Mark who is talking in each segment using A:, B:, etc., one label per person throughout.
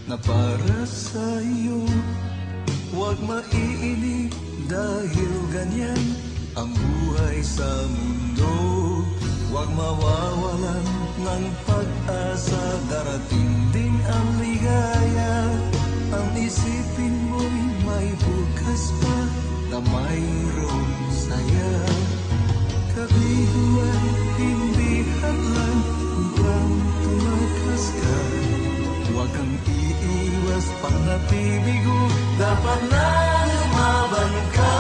A: na para sa'yo. Huwag maiinip dahil ganyan ang buhay sa mundo. Huwag mawawalan ng pag-asa, darating din ang ligaya. Ang isipin mo'y may bukas pa na mayroong saya. Kabiguan, hindi hadlang upang tumakas ka. Huwag kang iiwas pang nabibigo, dapat na lumaban ka.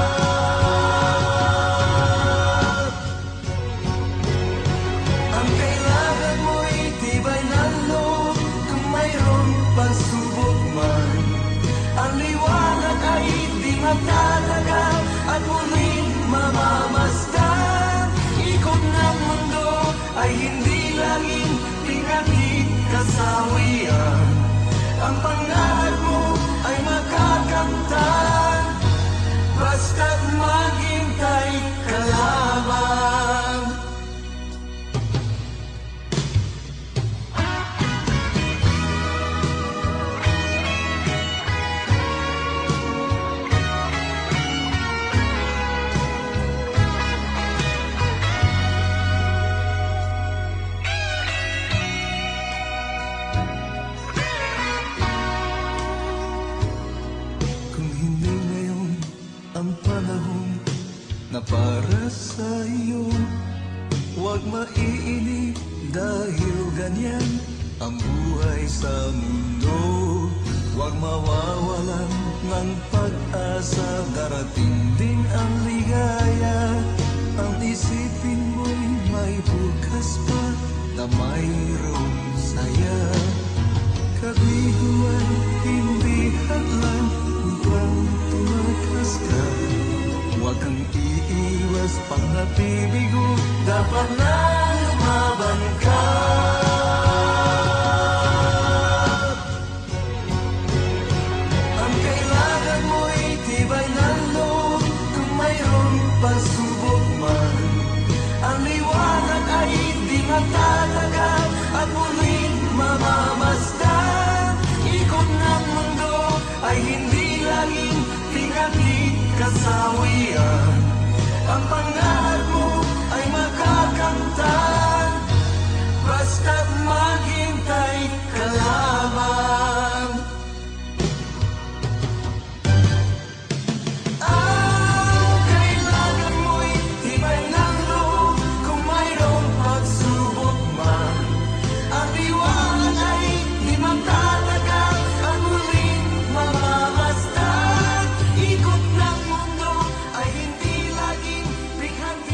A: Ang kailangan mo'y tibay ng loob kung mayroong pagsubok man. Ang liwanag ay di magtatagal at muling mamamasdan. Ikot ng mundo ay hindi laging pinagkikasawian. Ang pangarap mo ay makakamtan, basta't maghintay ka lamang. Na para sa'yo, huwag maiinip dahil ganyan ang buhay sa mundo. Huwag mawawalan ng pag-asa, darating din ang ligaya. Ang isipin mo'y may bukas pa na mayroong saya. Kabiguan, hindi hadlang upang tumakas ka. Huwag kang iiwas pang nabibigo, dapat na lumaban ka. Ang kailangan mo'y tibay ng loob kung mayroong pagsubok man. Ang liwanag ay di magtatagal at muling mamamasdan. Ikot ng mundo ay hindi laging pinagkikasawian. Ang pangarap mo ay makakamtan, basta't maghintay ka lamang. Ang kailangan mo'y tibay ng loob kung mayroong pagsubok man. Ang liwanag ay di magtatagal at muling mamamasdan. Ikot ng mundo ay hindi laging bighan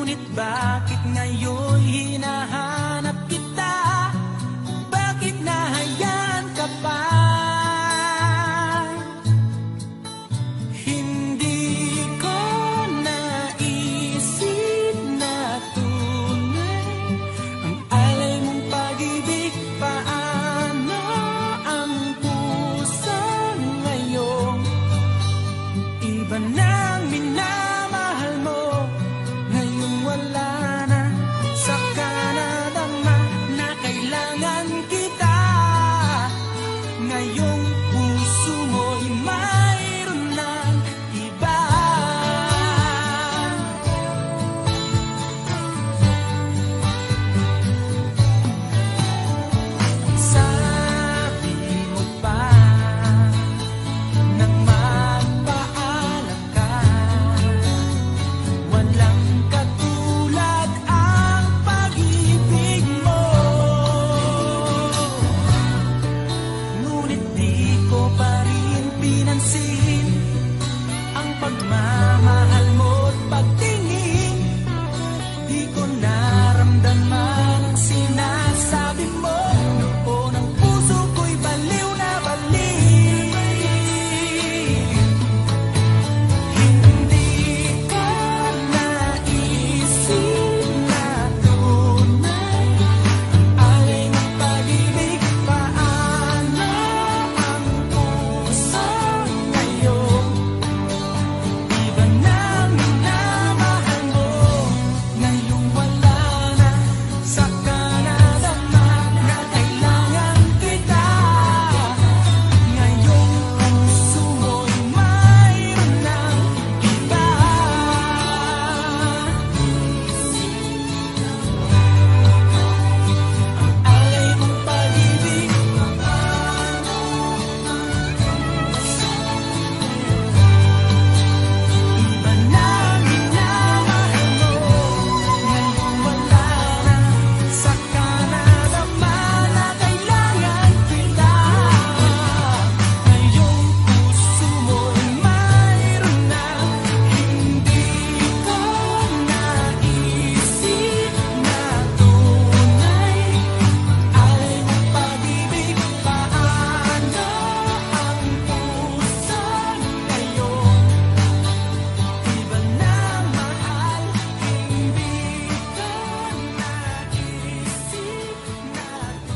A: Ngunit bakit ngayon hinahanap kita? Bakit nahayaan ka pa? Hindi ko naisip na tunay ang alay mong pag-ibig. Paano ang puso ngayon? Iba nang minamahal mo, ngayong wala na. Saka nadama na kailangan kita. Ngayong puso mo'y mayroon ng iba. Sabi mo pa nang magpaalam ka, walang katulad ang pag-ibig mo. Ngunit di ko pa rin pinansin ang pagmamahal mo't pagtingin. Di ko naramdaman ang sinasabi mo. Noon ang puso ko'y baliw na baliw. Hindi ko naisip na tunay ang alay ng pag-ibig. Paano ang puso ngayon? Iba na minamahal mo, ngayong wala na. Saka nadama na kailangan kita. Ngayong puso mo'y mayroon ng iba. Alay mong pag-ibig. Iba na minamahal mo, ngayong wala na. Saka nadama na kailangan kita. Ngayong puso mo'y mayroon na. Hindi ko naisip na tunay alay ng pag-ibig. Paano ang puso ngayon? Iba na mahal, hindi ko naisip na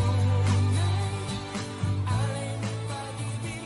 A: tunay alay ng pag-ibig.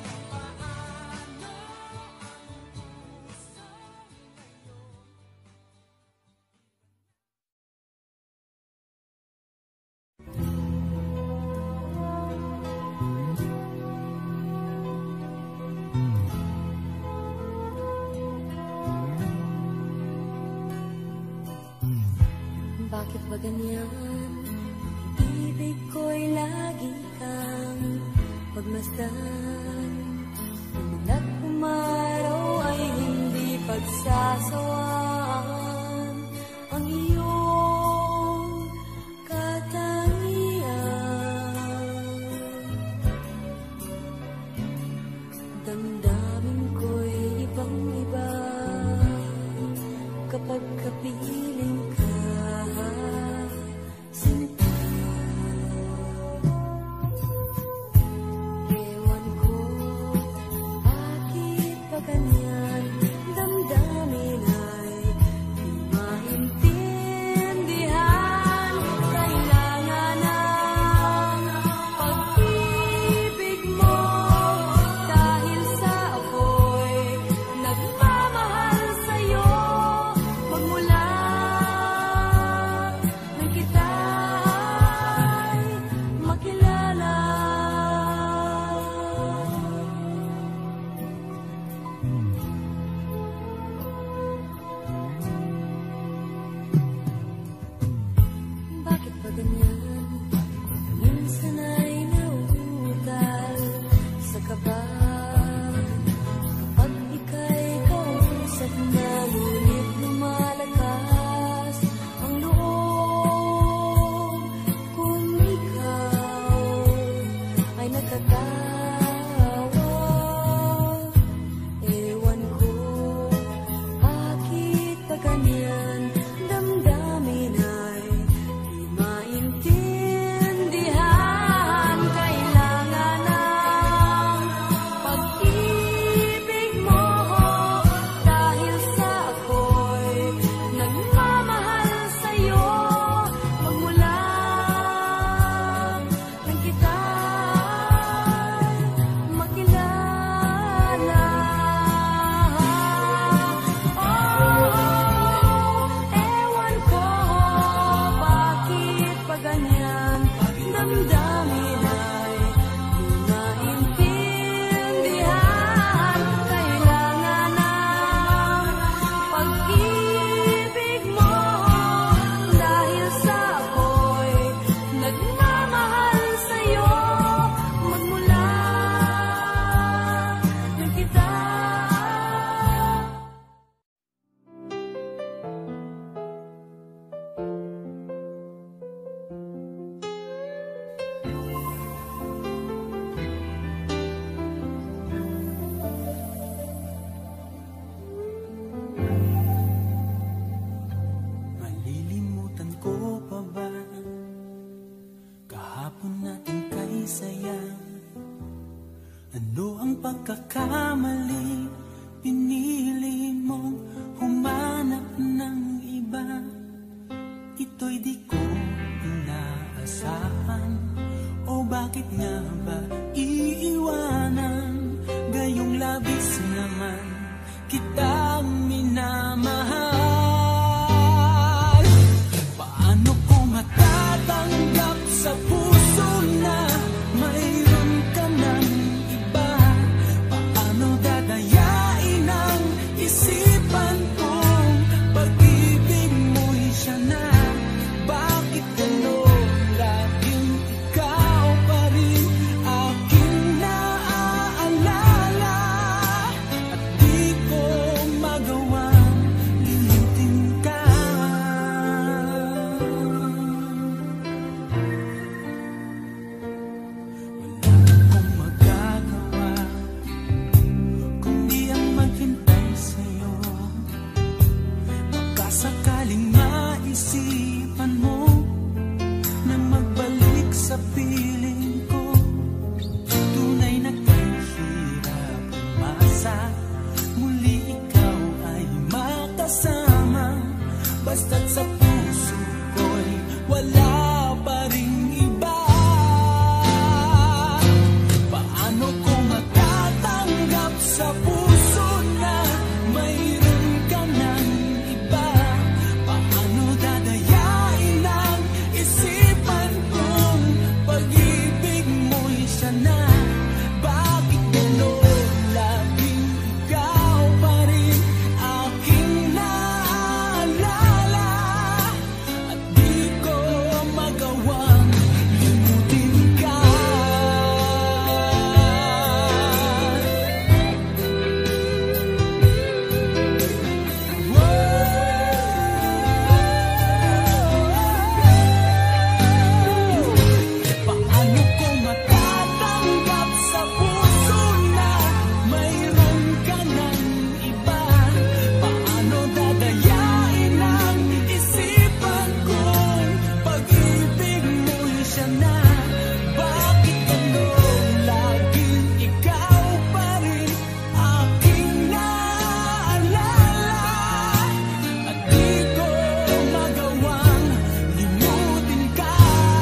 B: Bakit ba ganyan? Ibig ko'y lagi kang pagmasdan. Umulat umaraw ay hindi pagsasawaan. Ang iyong katangian, damdamin ko'y ibang-iba kapag kapiling ka. Sinta, ewan ko bakit pa ganyan. Damdamin ay
A: ito'y di ko inaasahan. O bakit nga ba iiwanan? Gayong labis naman kitang minamahal. Paano ko matatanggap sa puso na mayroon ka ng iba? Paano dadayain ang isipan kong pag-ibig mo'y siya na? Bakit gano'n laging ikaw pa rin aking naaalala? At di ko magawang limutin ka. Wala akong magagawa kundi ang maghintay sa'yo. Baka sakaling maisipan mo na magbalik sa piling ko. Tunay na kahirap umasa, muli ikaw ay makasama. Basta't sa puso ko'y wala pa ring iba. Paano ko matatanggap sa puso na mayroon ka ng iba? Paano dadayain ang isipan kong pag-ibig mo'y siya na? Bakit gano'n laging ikaw pa rin aking naaalala? At di ko magawang limutin ka. Paano ko matatanggap sa puso na mayroon ka ng iba? Paano dadayain ang isipan kong pag-ibig mo'y siya na? Bakit gano'n laging ikaw pa rin aking naaalala? At di ko magawang limutin ka.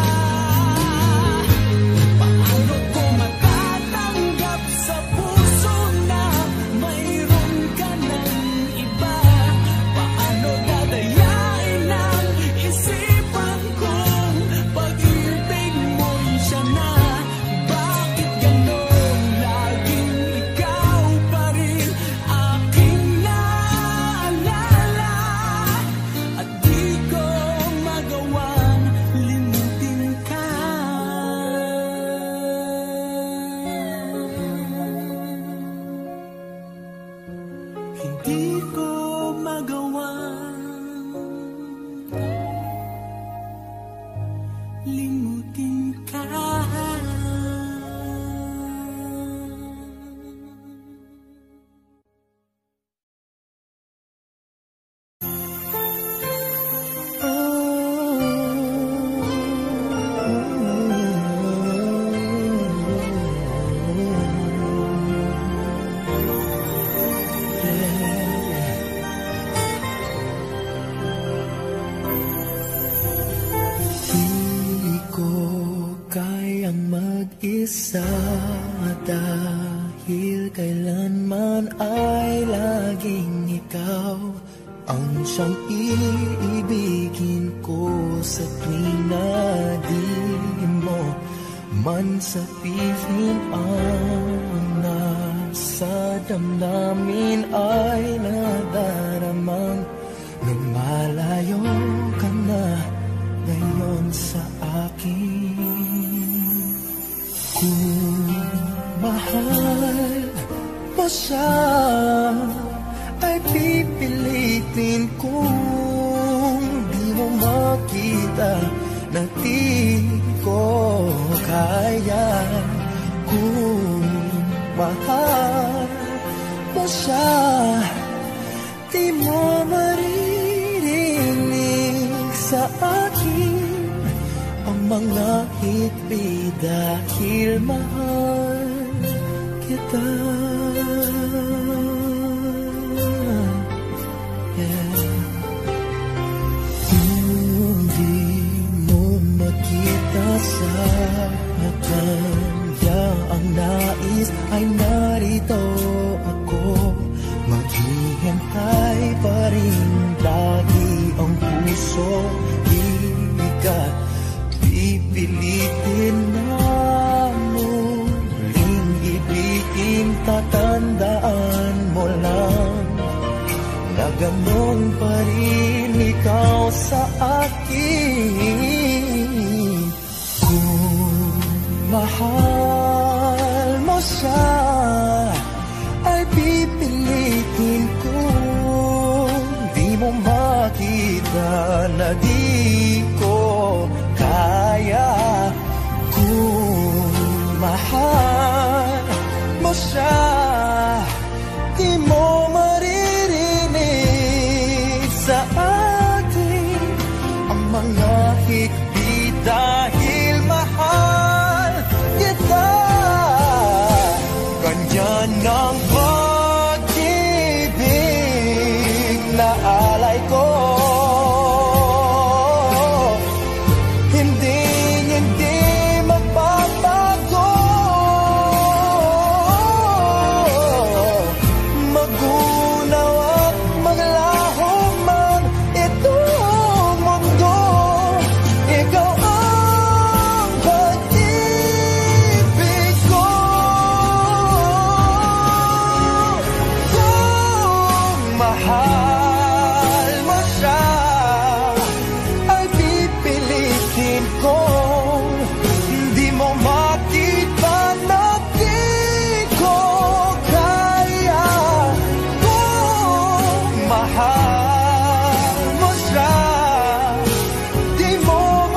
A: Paano ko matatanggap sa puso na mayroon ka ng iba? Paano dadayain ang isipan kong pag-ibig mo'y siya na? Bakit gano'n laging ikaw pa rin aking naaalala? At di ko magawang limutin ka. Hindi ko magawang limutin ka. Di ko kayang mag-isa dahil kailanman ay laging ikaw ang siyang iibigin ko sa tuwing na di mo man sabihin ang nasa damdamin ay nadaramang nung malayo ka na ngayon sa akin. Kung mahal mo siya ay pipilitin kung di mo makita na di ko kaya. Kung mahal mo siya, di mo maririnig sa akin ang mga higpit dahil mahal kita. Kung di puso, di ka pipilitin na muling ibigin. Tatandaan mo lang na ganon pa rin ikaw sa akin. Kung mahal mo siya, ay pipilitin ko. Di mo makita na di ko kaya. Kung mahal mo siya, di mo maririnig sa atin ang mga higpit dahil mahal kita. Ganyan ang pag-ibig na alay ko. Hindi magbabago. Magunaw at maglaho man itong mundo, ikaw ang pag-ibig ko. Kung mahal mo siya, ay pipilitin ko. Hindi mo makita na di ko kaya. Kung mahal mo siya, di mo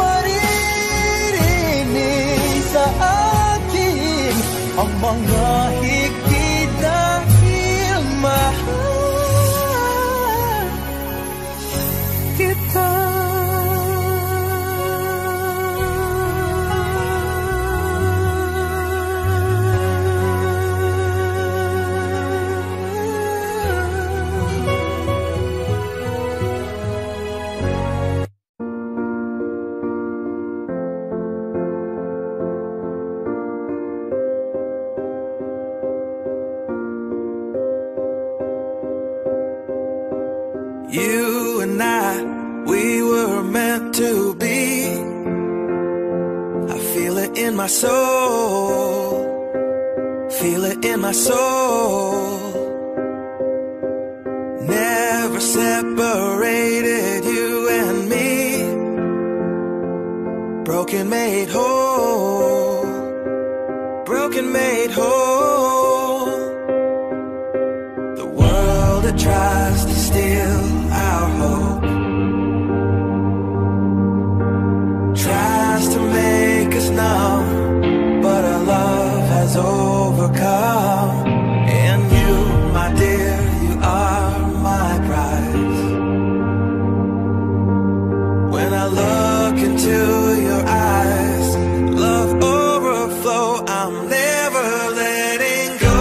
A: maririnig sa akin ang mga higpit dahil mahal kita.
C: You and I, we were meant to be. I feel it in my soul. Feel it in my soul. Never separated, you and me. Broken made whole. Broken made whole. The world that tries to steal our hope tries to make us numb, but our love has overcome. And you, my dear, you are my prize. When I look into your eyes, love overflow, I'm never letting go.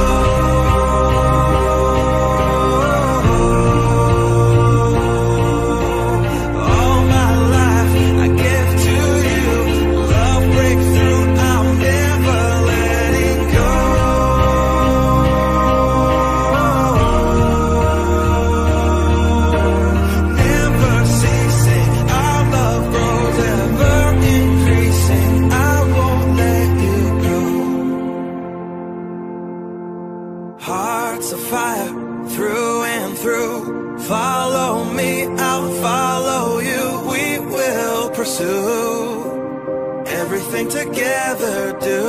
C: Hearts of fire, through and through. Follow me, I'll follow you. We will pursue everything together, do.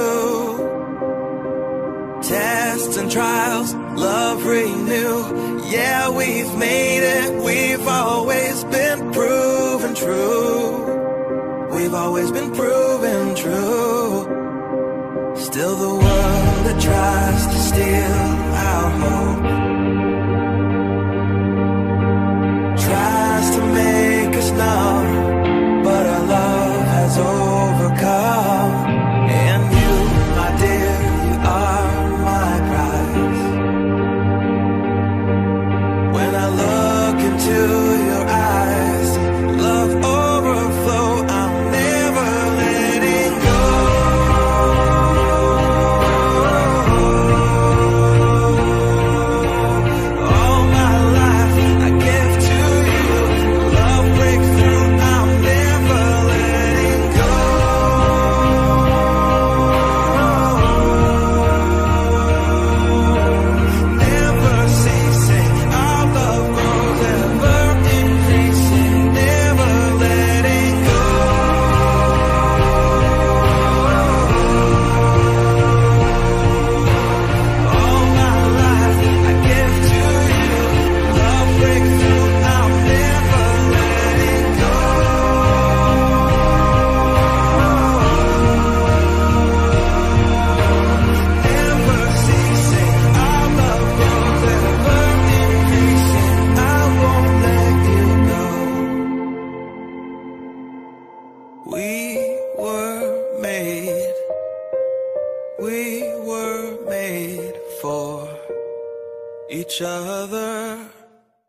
C: Tests and trials, love renew. Yeah, we've made it, we've always been proven true. We've always been proven true. Still the world that tries to steal our hope tries to make us numb, but our love has overcome. And you, my dear, you are my prize. When I look into your eyes, love overflow, I'm never letting go. We were made for each other.